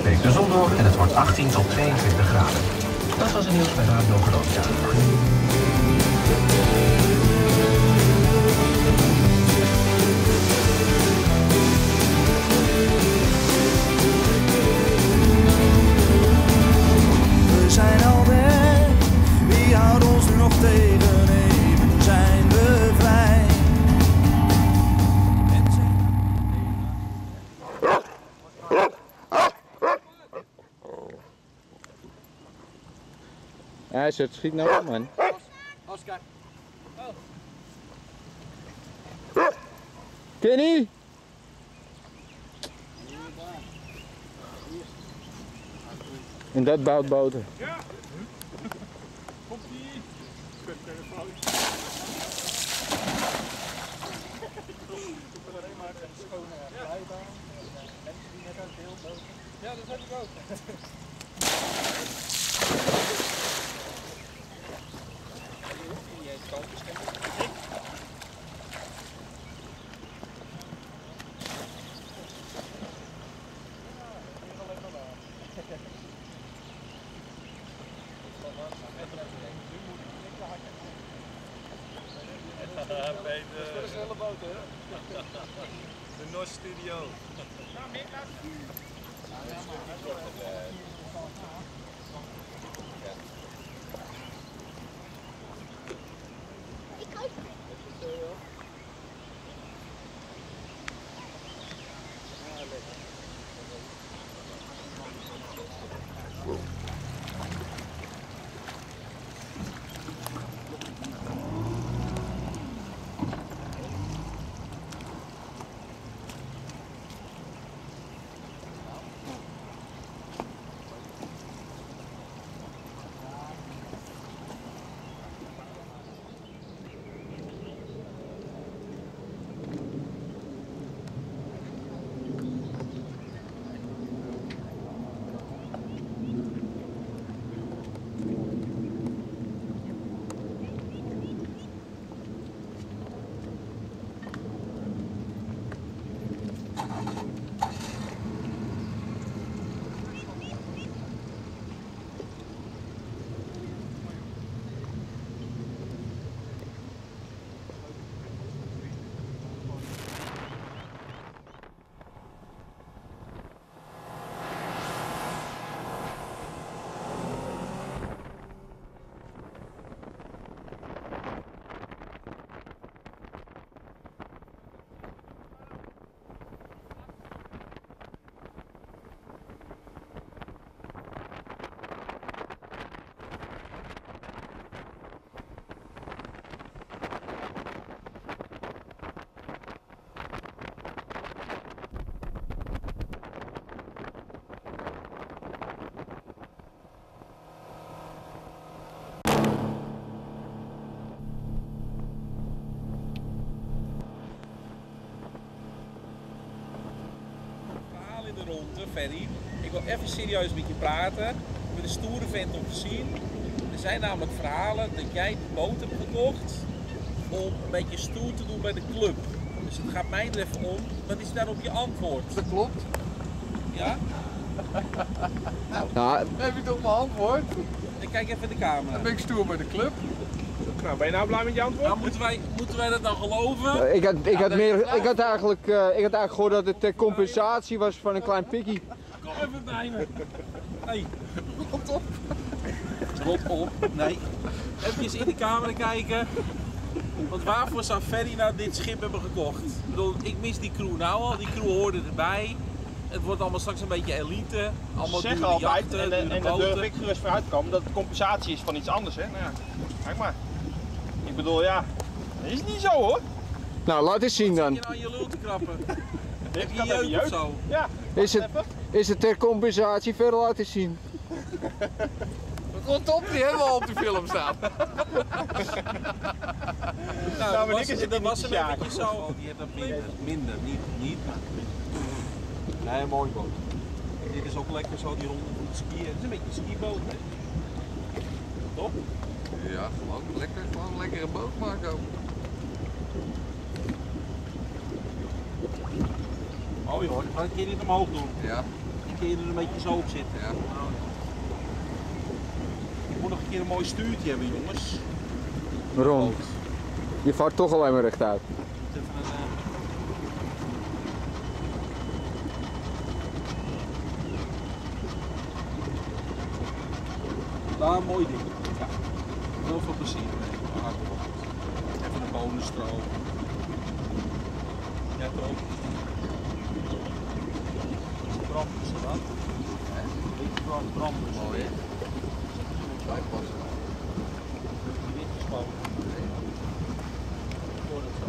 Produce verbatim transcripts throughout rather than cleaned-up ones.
breekt de zon door en het wordt achttien tot tweeëntwintig graden. Dat was het nieuws bij Radio Groningen. We zijn al weg, wie houdt ons nu nog tegen? Even zijn we vrij. Ja, ze schiet nou op, man. Oscar. Kenny? En dat bouwt boten. Ja. Komt ie. Telefoon. Alleen maar een schone glijbaan. Mensen die net uit beeld lopen. Ja, dat heb ik ook. Bij de, de snelle boot, hè? De North Studio. Nou, meer laten zien. De ronde, Ferry. Ik wil even serieus met je praten. Ik ben een stoere vent om te zien. Er zijn namelijk verhalen dat jij de boot hebt gekocht om een beetje stoer te doen bij de club. Dus het gaat mij er even om. Wat is daarop je antwoord? Dat klopt. Ja? Nou, Nou, heb je toch mijn antwoord? Ik kijk even in de camera. Dan ben ik stoer bij de club. Nou, ben je nou blij met je antwoord? Nou, moeten wij, moeten wij dat nou geloven? ik had, ik had, meer, ik had, eigenlijk, uh, ik had eigenlijk gehoord dat het ter compensatie was van een klein pikkie. Kom even bij me. Hey. Rot op. Rot op. Nee. Even in de camera kijken. Want waarvoor zou Ferry nou dit schip hebben gekocht? Ik bedoel, ik mis die crew nou al. Die crew hoorde erbij. Het wordt allemaal straks een beetje elite. Allemaal zeg dure altijd, jachten, en, en, dure en daar boten. durf ik gerust voor uit te komen, dat het compensatie is van iets anders. Hè? Nou ja, kijk maar. Ik bedoel, ja, dat is niet zo hoor. Nou, laat eens zien dan. Zit je nou je lul te krappen? Dit Heb je gaat even jeuk of jeuk. zo? Ja, Is het, is het ter compensatie verder laten zien? Rot op, die hebben we al op de film staan. Nou, Nou, maar dat ik is was, het dat niet was te hem sjaken. eventjes zo. Die heeft dat minder, minder, niet, niet. Nee, mooi boot. Dit is ook lekker zo, die ronde van het skiën. Het is een beetje een skiboot, hè? Top? Ja, gewoon lekker, gewoon een lekkere boot maken ook. Mooi hoor, ga ik hier niet omhoog doen. Ja. een keer er een beetje zo op zitten. Ja. Ik moet nog een keer een mooi stuurtje hebben, jongens. Waarom? Je vaart toch alleen maar rechtuit. Even een, uh... Daar, een mooi ding. Ja. Heel veel plezier mee. Even een bonusstroom. Ja, toch? Branders, dat? Beetje branders. Mooi hè? Bijpassen. Die witjes gewoon. Ik hoor het zo.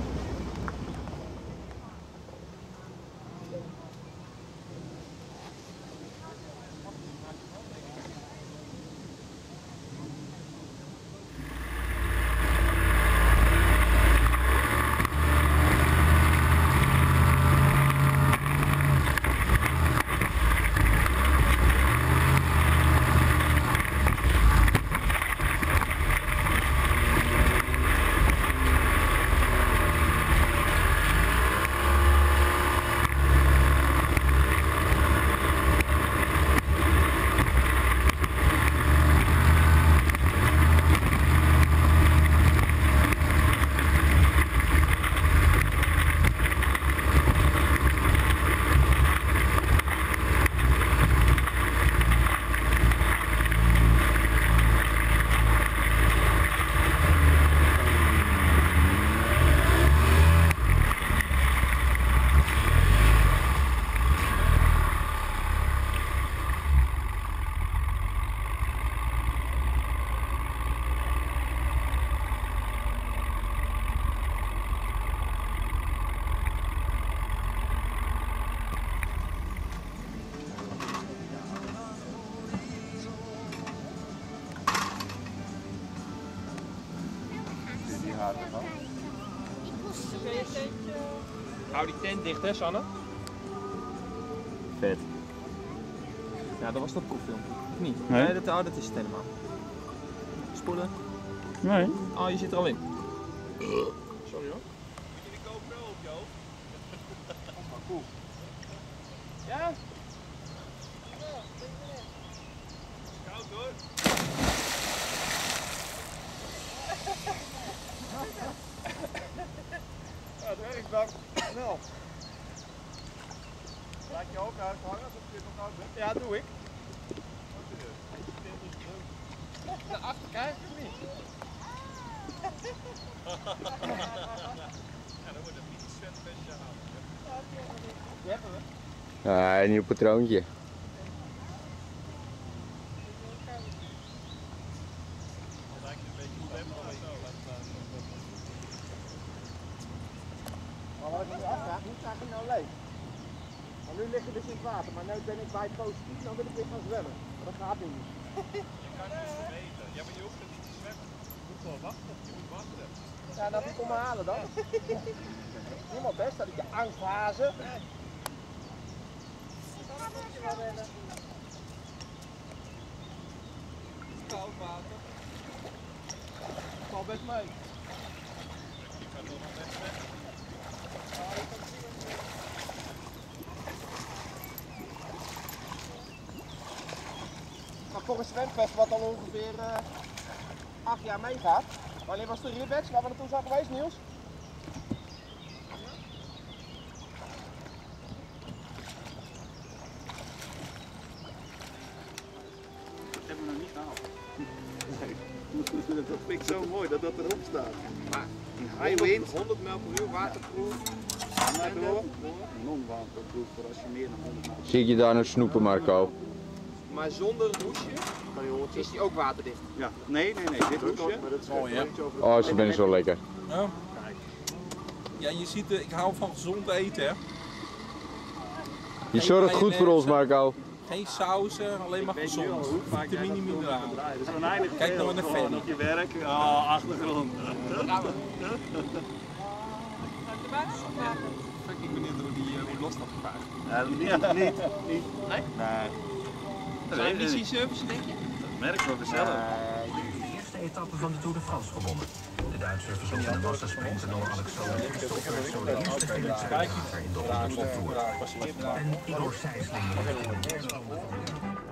Hou die tent dicht hè Sanne? Vet. Ja, dat was dat proeffilmpje. Of niet? Nee. Nee, dat, oh, dat is het helemaal. Spoelen. Nee. Oh, je zit er al in. Sorry hoor. Moet je die GoPro op je hoofd? Oh, cool. Ja? Koud hoor. Ja, het werkt dan. Snel. Laat je hoofd uit hangen als je dit nog koud bent? Ja, doe ik. Naar achter kijken of niet? Ja, dan wordt het niet een zwembesje aan. Die hebben we. Ja, een nieuw patroontje. Maar wat ik me nu afvraag, hoe krijg ik nou leeg? Want nu lig je dus in het water, maar nu ben ik bij het positief, dan wil ik weer gaan zwemmen. Maar dat gaat nu niet. Je kan niet zwemmen. Ja, maar je hoeft er niet te zwemmen. Je moet wel wachten. Je moet wachten. Ja, dat moet ik kom me halen dan. Niemand best, dat ik je angsthazen. Koud water. Valt best mee. Je kan er nog best zwemmen. Maar voor een zwemvest wat al ongeveer uh, acht jaar meegaat. Wanneer was de Ribex waar we naartoe zijn geweest, Niels? Dat hebben we nog niet gehaald. Nee. Dat vind ik zo mooi dat dat erop staat. Maar High wind. honderd mijl per uur, waterproof. Maar door. Non-waterproof voor als je meer dan honderd mijl. Zie ik je daar nog snoepen, Marco? Maar zonder hoesje is die ook waterdicht. Ja, nee, nee, nee. Dit hoesje. Mooi hè? Oh, ze zijn zo lekker. Ja. Ja, je ziet, uh, ik hou van gezond eten hè. Je zorgt goed voor ons, Marco. Geen sausen, alleen maar gezond. Vitamine, mineralen. Dat is oneindig Kijk nou veel, naar de gewoon fan. op je werk. Oh, achtergrond. Ik ben benieuwd hoe die uh, hoe los dat gevraagd. Ja, niet, niet, niet. Nee? Nee. Zou je niet zien service denk je? Dat merken we zelf. etappe van de Tour de France gewonnen. De Duitser versloeg in de massasprinter Noah Alexander Christopher zo de eerste Felix Hoogwater in de honderdste Tour. En Igor Sijsling heeft in de derde ronde gewonnen.